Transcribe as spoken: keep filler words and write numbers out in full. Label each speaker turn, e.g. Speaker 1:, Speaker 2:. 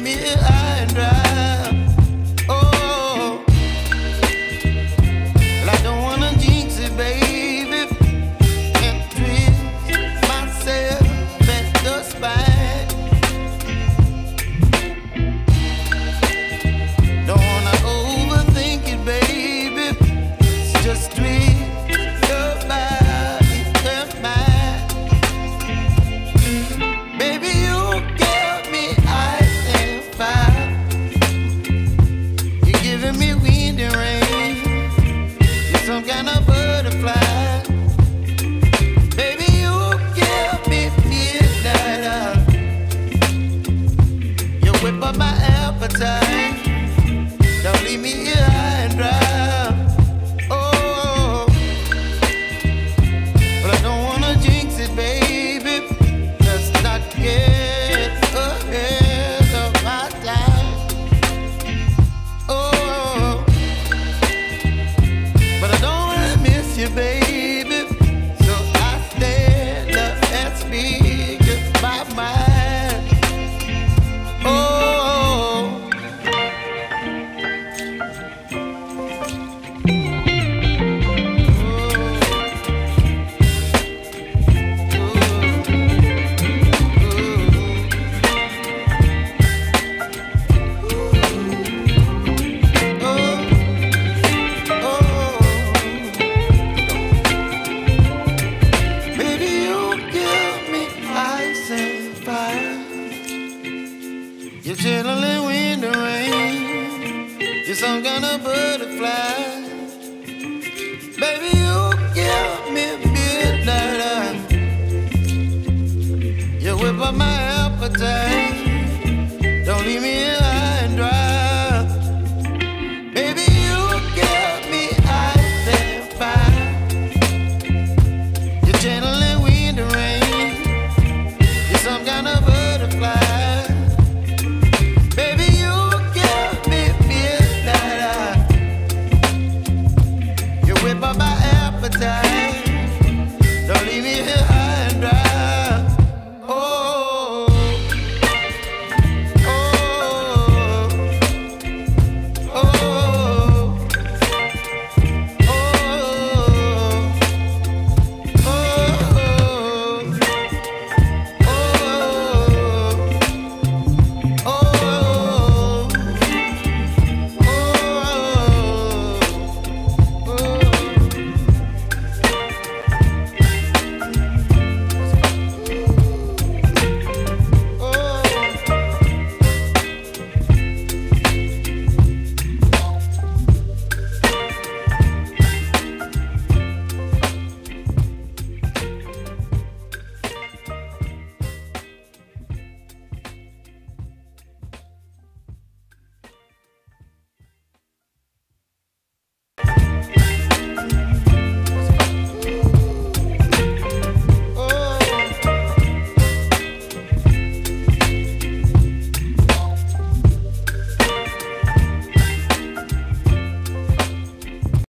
Speaker 1: me high and dry. Oh, well, I don't wanna jinx it, baby, and twist myself at the spine. Don't wanna overthink it, baby. It's just twist your body and mine. Baby, you give me ice and fire. You're giving me wind and rain. You're some kind of butterfly. Baby, you give me midnight. You whip up my appetite. Don't leave me here high and dry. Oh, but I don't wanna jinx it, baby. Let's not get ahead of my time. Oh, but I don't wanna miss you, baby. So I stand up and speak my mind. Oh. Baby, you give me ice and fire. You're chilling wind and rain. You're some kind of butterfly. Baby, you give me midnight. You whip up my appetite.